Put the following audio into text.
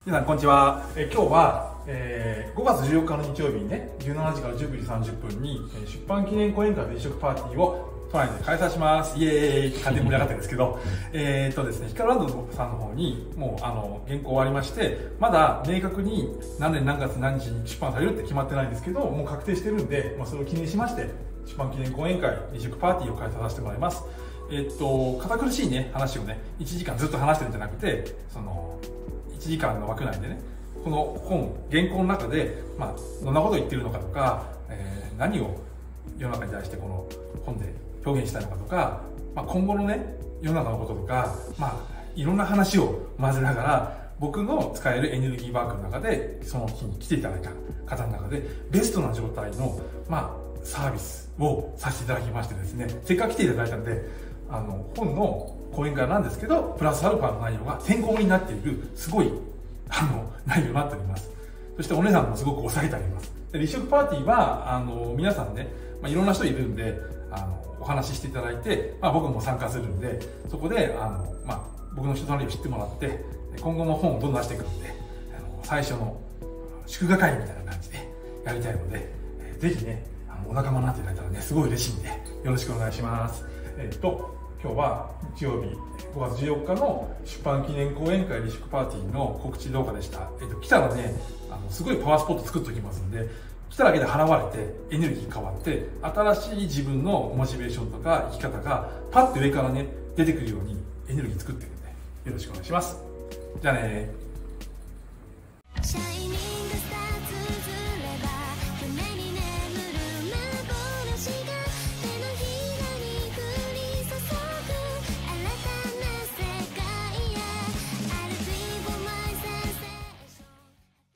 皆さんこんにちは。今日は、5月14日の日曜日にね、17時から19時30分に、出版記念講演会と一食パーティーを都内で開催します。イエーイって感じで盛り上がってるんですけど、ですね、ヒカルランドさんの方にもう原稿終わりまして、まだ明確に何年何月何日に出版されるって決まってないんですけど、もう確定してるんで、それを記念しまして、出版記念講演会、一食パーティーを開催させてもらいます。堅苦しいね、話をね、1時間ずっと話してるんじゃなくて、1時間の枠内でね、この原稿の中で、どんなことを言ってるのかとか、何を世の中に対してこの本で表現したいのかとか、今後のね、世の中のこととか、いろんな話を混ぜながら、僕の使えるエネルギーバンクの中で、その日に来ていただいた方の中で、ベストな状態の、サービスをさせていただきましてですね、せっかく来ていただいたので、本の講演会なんですけど、プラスアルファの内容がてんこ盛りになっている、すごい、内容になっております。そしてお値段もすごく抑えてあります。で、立食パーティーは、皆さんね、いろんな人いるんで、お話ししていただいて、僕も参加するんで、そこで、僕の人となりを知ってもらって、今後も本をどんどん出していくので、最初の祝賀会みたいな感じでやりたいので、ぜひね、お仲間になっていただいたらね、すごい嬉しいんで、よろしくお願いします。今日は日曜日5月14日の出版記念講演会立食パーティーの告知動画でした。来たらね、すごいパワースポット作っておきますんで、来ただけで払われてエネルギー変わって、新しい自分のモチベーションとか生き方がパッと上からね、出てくるようにエネルギー作ってるんで、よろしくお願いします。じゃあねー。